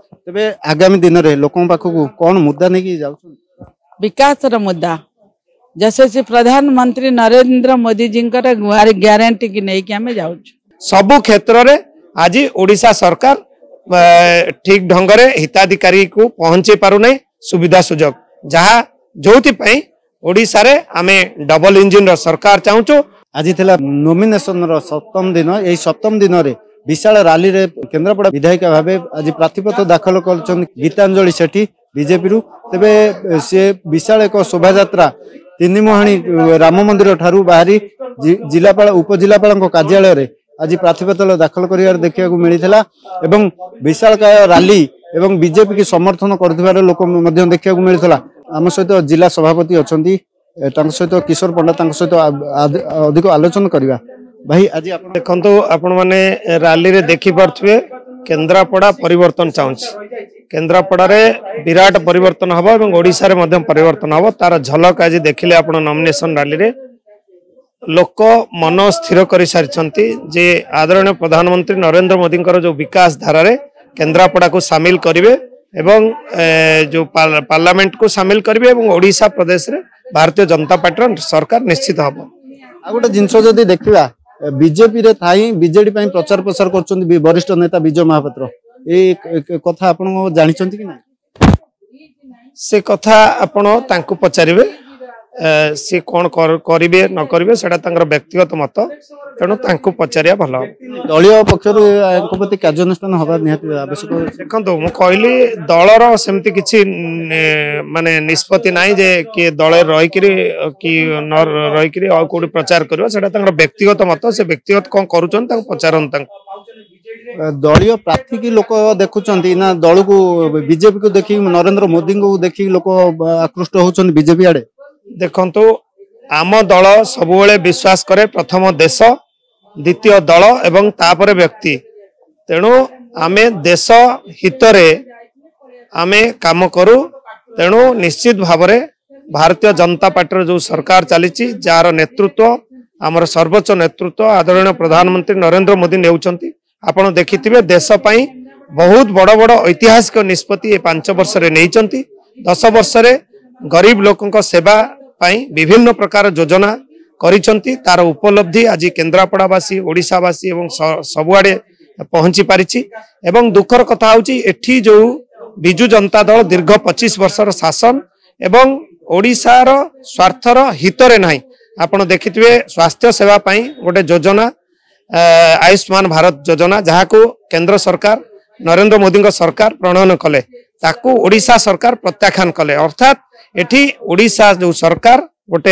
तेबे आगामी दिन रे लोकों पाखकु कोन मुद्दा नेकी जाउ विकास मुद्दा यशस्वी प्रधानमंत्री नरेंद्र मोदी जी ग्यारंटी की नहीं कि आम जाऊँ सबु क्षेत्र रे आज ओडिशा सरकार ठीक ढंग रे हिताधिकारी को पहुंचे पारुने सुविधा सुजोग जहा जोथि पई ओडिशा रे आमे डबल इंजिन रो सरकार चाहूचो। आज थिला नॉमिनेशन रो सप्तम दिन एई सप्तम दिन रे विशाल रैली रे केन्द्रापड़ा विधायिका भाबे आज प्रार्थीपत्र दाखल करछन गीतांजलि सेठी बीजेपी रु। तेबे से विशाल एक शोभा यात्रा तीनिमुहाणी राम मंदिर ठारू बाहरी जिलापाल उपजिलापाल कार्यालय रे आज प्रार्थीपत्र दाखल करिवार देखिया मिलता एवं विशालकाय रैली एवं बीजेपी की समर्थन कर लोक देखा मिलता। आम सहित जिला सभापति अच्छा सहित किशोर पंडा सहित अधिक आलोचना करवा। भाई आज आप देखो आपण मैंने रैली रे देखी पारे केन्द्रापड़ा परिवर्तन चाहूँगी केन्द्रापड़ा रे विराट परिवर्तन हम और ओडिशा रे मध्यम परिवर्तन हम तार झलक आज देखिले आपण नॉमिनेशन रैली रे लोक मन स्थिर कर सारी जे आदरणीय प्रधानमंत्री नरेंद्र मोदी जो विकास धारा रे केन्द्रापड़ा को सामिल करेंगे एवं जो पार्लियामेंट को सामिल करेंगे एवं ओडिशा प्रदेश रे भारतीय जनता पार्टी सरकार निश्चित हम। आ गोटे जिनस जदि देखा बीजेपी रे थाई बीजेडी पई प्रचार प्रसार करछन वरिष्ठ नेता विजय महापात्र ए कथा आपण जानिछंती कि ना से कथा आपण तांको पचारिबे सी कौन करेंगे न करेंगे से व्यक्तिगत मत तेणु तांको पचारिया भल। दलीय पक्षर प्रति कार्यानुष्ठान हवा निहाती आवश्यक। देखो मु कहली दलर सेमती किछि माने निष्पत्ति नाही जे कि दल रहीकरी कि न रहीकरी आ कोडी प्रचार करबा सेटा तांकर व्यक्तिगत मत से व्यक्तिगत कोन करूछन तांको पचारन तांको। दलीय प्रार्थी की लोक देखुचंती ना दल को बीजेपी को देखि नरेंद्र मोदी को देखि लोक आकृष्ट होछन बीजेपी आडे। देखंतु आम दल सबुबले विश्वास करे प्रथम देश द्वितीय दल एवं तापर व्यक्ति तेणु आमे देश हितरे आमे काम करू तेणु निश्चित भाव में भारतीय जनता पार्टी जो सरकार चली जार नेतृत्व आमर सर्वोच्च नेतृत्व आदरणीय प्रधानमंत्री नरेंद्र मोदी नेउचंती आपण देखिथिबे देश पई बहुत बड़ बड़ ऐतिहासिक निष्पत्ति 5 वर्ष रे नेइचंती 10 वर्ष रे गरीब लोकंक सेवा पाई विभिन्न प्रकार योजना करिसंती तार उपलब्धि आज केन्द्रापड़ावासी ओडिशावासी एवं सबुआडे पहुंची पारिछि एवं दुखर कथा होची एठी जो बिजु जनता दल दीर्घ 25 वर्षर शासन एवं ओडिशार स्वार्थर हितरे नाही आपण देखिथिबे स्वास्थ्य सेवा पाई गोटे योजना आयुष्मान भारत योजना जहाँ को केंद्र सरकार नरेंद्र मोदी सरकार प्रणयन कले ताकू ओडिशा सरकार प्रत्याख्यान कले अर्थात एठी ओडिशा जो सरकार गोटे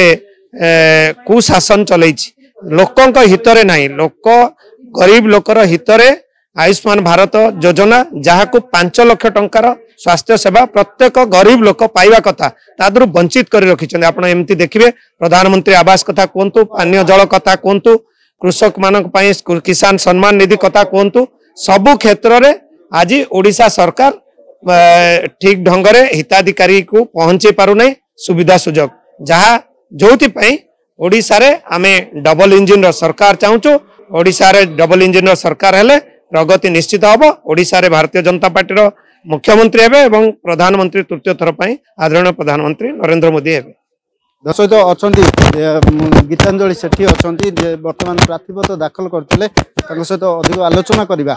कुशासन चलैछि लोकंक हितरे नाही लोक गरीब लोकर हितरे आयुष्मान भारत योजना जहाँ को 5 लाख टंकार स्वास्थ्य सेवा प्रत्येक गरीब लोक पाइबा कथा तादरु वंचित कर रखिछन। आपण एमती देखिबे प्रधानमंत्री आवास कथा कोंतु पानीय जल कथा कोंतु कृषक मानक पई किसान सम्मान निधि कथा कोंतु सबु क्षेत्र रे आज ओडिशा सरकार ठीक ढंग रे हिताधिकारी को पहुंचे पारुने सुविधा सुजोग जहा जोथि पई ओडिशा रे आमे डबल इंजिन रो सरकार चाहूचो। ओडिशा रे डबल इंजिन रो सरकार हेले प्रगति निश्चित हबो। ओडिशा रे भारतीय जनता पार्टी रो मुख्यमंत्री हेबे एवं प्रधानमंत्री तृतीय थर पई आदरणीय प्रधानमंत्री नरेंद्र मोदी हेबे। दर्शक अछंती गीतांजलि सेठी अछंती जे वर्तमान प्रार्थीपत्र दाखल करथिले ताଙ୍କ सहित अधिक आलोचना करबा।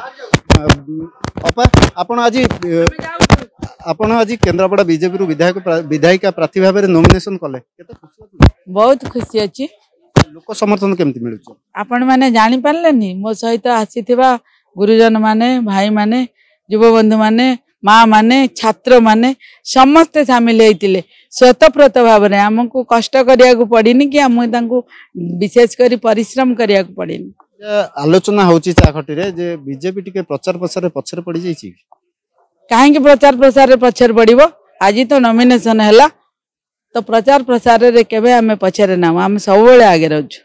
अपा आपण आज केन्द्रापड़ा बीजेपी रु विधायिका प्रार्थी भाबे नॉमिनेशन कले केते खुशी बहुत खुशी अछि। लोक समर्थन केमति मिलुछ आपण माने जानि पारलेनी मो सहित आसीथिबा गुरुजन माने भाई माने युवा बंधु माने माँ माने छात्र माने समस्ते सामिल होते स्वतःप्रत भाव में आमको कष्ट करिया पड़नी कि आम विशेष कर परिश्रम करिया पड़नी। आलोचना होची चाखटी रे जे बीजेपी टिके प्रचार प्रसार पछर पड़ी जाई कहीं प्रचार प्रसार पछर पड़ो आज तो नॉमिनेशन है तो प्रचार प्रसार रे केबे आमे पछरे ना आम सब बेले आगे रहछु।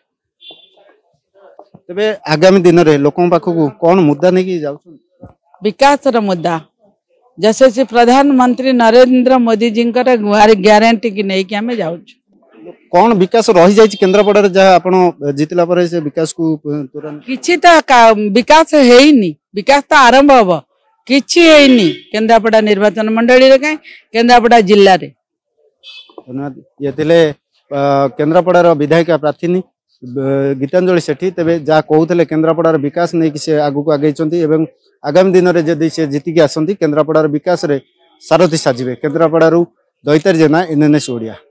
तबे आगामी दिन रे लोकन पाखकु कोन मुद्दा नै कि जाउ विकास रो मुद्दा यशस्वी प्रधानमंत्री नरेंद्र मोदी जी ग्यारंटी की नहीं कि आमे जाउ कौन विकास रही जाई केन्द्रापड़ा रे जहा आपण जितला पर से विकास को तुरंत किछि तो विकास हेइनी विकास तो आरंभ हबो किछि हेइनी केन्द्रापड़ा निर्वाचन मंडली रे काई केन्द्रापड़ा जिल्ला रे। धन्यवाद। ये थिले केन्द्रापड़ार विधायिका प्रार्थी गीतांजलि सेठी। तेबे जा कहूले केन्द्रापड़ार विकास नहीं कि से आगु को आगे एवं आगामी दिन में जदि से जीतिकी आसती केन्द्रापड़ार विकास रे सारथी साजिबे। केन्द्रापड़ारू दैतारी जेना NNS ओडिया।